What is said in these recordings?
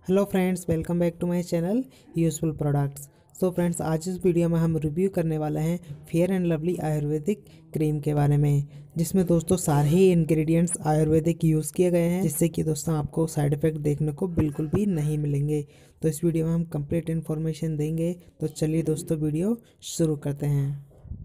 Hello friends, welcome back to my channel useful products. So friends, आज इस video में हम रिव्यू करने वाले हैं Fair and Lovely Ayurvedic cream के बारे में, जिसमें दोस्तों सारे ही इंग्रेडिएंट्स आयुर्वेदिक यूज़ किए गए हैं, जिससे कि दोस्तों आपको साइड इफ़ेक्ट देखने को बिल्कुल भी नहीं मिलेंगे। तो इस वीडियो में हम कंप्लीट इन्फॉर्मेशन देंगे। तो चलिए दोस्तों, वीडियो शुरू करते हैं।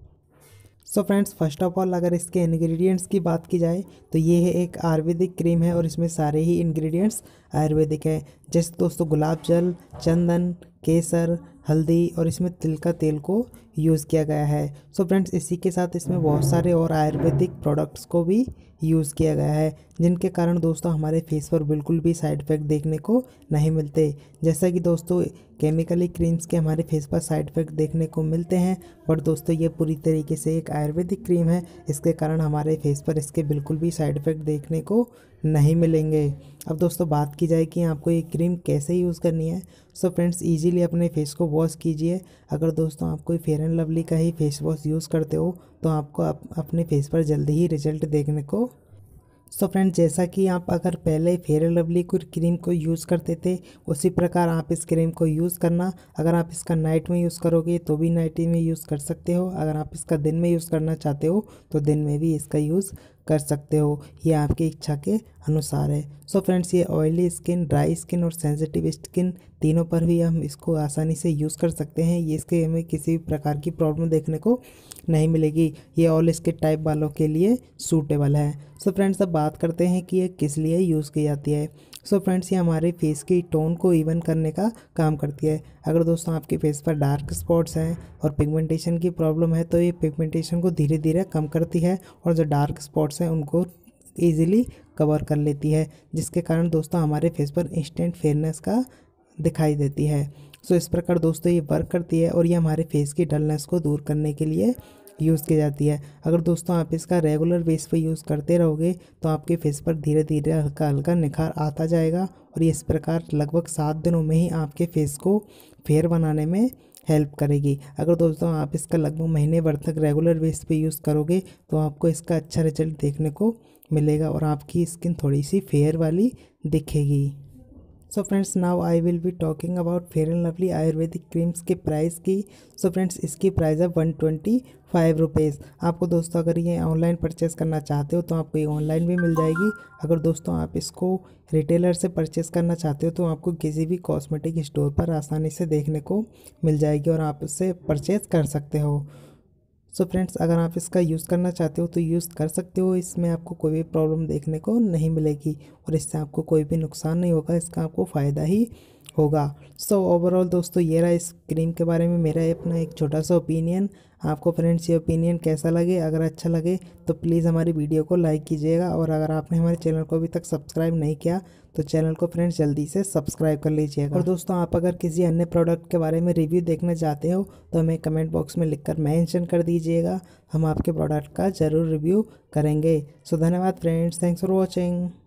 So friends, first of all अगर इसके इंग्रेडिएंट्स की बात की जाए तो ये है एक आयुर्वेदिक क्रीम है और इसमें सारे ही इंग्रेडिएंट्स आयुर्वेदिक है। जैसे दोस्तों गुलाब जल, चंदन, केसर, हल्दी और इसमें तिल का तेल को यूज़ किया गया है। सो फ्रेंड्स, इसी के साथ इसमें बहुत सारे और आयुर्वेदिक प्रोडक्ट्स को भी यूज़ किया गया है, जिनके कारण दोस्तों हमारे फेस पर बिल्कुल भी साइड इफ़ेक्ट देखने को नहीं मिलते। जैसा कि दोस्तों केमिकली क्रीम्स के हमारे फेस पर साइड इफ़ेक्ट देखने को मिलते हैं, बट दोस्तों ये पूरी तरीके से एक आयुर्वेदिक क्रीम है, इसके कारण हमारे फेस पर इसके बिल्कुल भी साइड इफ़ेक्ट देखने को नहीं मिलेंगे। अब दोस्तों बात की जाए कि आपको ये क्रीम कैसे यूज़ करनी है। सो फ्रेंड्स, इजीली अपने फेस को वॉश कीजिए। अगर दोस्तों आप कोई फेयर एंड लवली का ही फेस वॉश यूज़ करते हो तो आपको अपने फेस पर जल्दी ही रिजल्ट देखने को। सो फ्रेंड्स, जैसा कि आप अगर पहले फेयर एंड लवली की क्रीम को यूज़ करते थे, उसी प्रकार आप इस क्रीम को यूज़ करना। अगर आप इसका नाइट में यूज़ करोगे तो भी नाइट में यूज़ कर सकते हो। अगर आप इसका दिन में यूज़ करना चाहते हो तो दिन में भी इसका यूज़ कर सकते हो। ये आपकी इच्छा के अनुसार है। सो फ्रेंड्स, ये ऑयली स्किन, ड्राई स्किन और सेंसिटिव स्किन तीनों पर भी हम इसको आसानी से यूज़ कर सकते हैं। ये इसके हमें किसी भी प्रकार की प्रॉब्लम देखने को नहीं मिलेगी। ये ऑल स्किन टाइप वालों के लिए सूटेबल है। सो फ्रेंड्स, अब बात करते हैं कि ये किस लिए यूज़ की जाती है। सो फ्रेंड्स, ये हमारे फेस की टोन को इवन करने का काम करती है। अगर दोस्तों आपके फेस पर डार्क स्पॉट्स हैं और पिगमेंटेशन की प्रॉब्लम है तो ये पिगमेंटेशन को धीरे धीरे कम करती है और जो डार्क स्पॉट्स हैं उनको ईजिली कवर कर लेती है, जिसके कारण दोस्तों हमारे फेस पर इंस्टेंट फेयरनेस का दिखाई देती है। सो इस प्रकार दोस्तों ये वर्क करती है और ये हमारे फेस की डलनेस को दूर करने के लिए यूज़ की जाती है। अगर दोस्तों आप इसका रेगुलर बेस पे यूज़ करते रहोगे तो आपके फेस पर धीरे धीरे हल्का हल्का निखार आता जाएगा और ये इस प्रकार लगभग 7 दिनों में ही आपके फेस को फेयर बनाने में हेल्प करेगी। अगर दोस्तों आप इसका लगभग महीने भर तक रेगुलर बेस पे यूज़ करोगे तो आपको इसका अच्छा रिजल्ट देखने को मिलेगा और आपकी स्किन थोड़ी सी फेयर वाली दिखेगी। So friends, now I will be talking about Fair and Lovely Ayurvedic creams के प्राइस की। सो फ्रेंड्स, इसकी प्राइस है 125 रुपीज़। आपको दोस्तों अगर ये ऑनलाइन परचेस करना चाहते हो तो आपको ये ऑनलाइन भी मिल जाएगी। अगर दोस्तों आप इसको रिटेलर से परचेस करना चाहते हो तो आपको किसी भी कॉस्मेटिक स्टोर पर आसानी से देखने को मिल जाएगी और आप इससे परचेस कर सकते हो। सो फ्रेंड्स, अगर आप इसका यूज़ करना चाहते हो तो यूज़ कर सकते हो। इसमें आपको कोई भी प्रॉब्लम देखने को नहीं मिलेगी और इससे आपको कोई भी नुकसान नहीं होगा, इसका आपको फ़ायदा ही होगा। सो ओवरऑल दोस्तों, ये रहा इस क्रीम के बारे में मेरा अपना एक छोटा सा ओपिनियन। आपको फ्रेंड्स ये ओपिनियन कैसा लगे? अगर अच्छा लगे तो प्लीज़ हमारी वीडियो को लाइक कीजिएगा और अगर आपने हमारे चैनल को अभी तक सब्सक्राइब नहीं किया तो चैनल को फ्रेंड्स जल्दी से सब्सक्राइब कर लीजिएगा। और दोस्तों, आप अगर किसी अन्य प्रोडक्ट के बारे में रिव्यू देखना चाहते हो तो हमें कमेंट बॉक्स में लिखकर मेंशन कर दीजिएगा। हम आपके प्रोडक्ट का ज़रूर रिव्यू करेंगे। सो धन्यवाद फ्रेंड्स, थैंक्स फॉर वॉचिंग।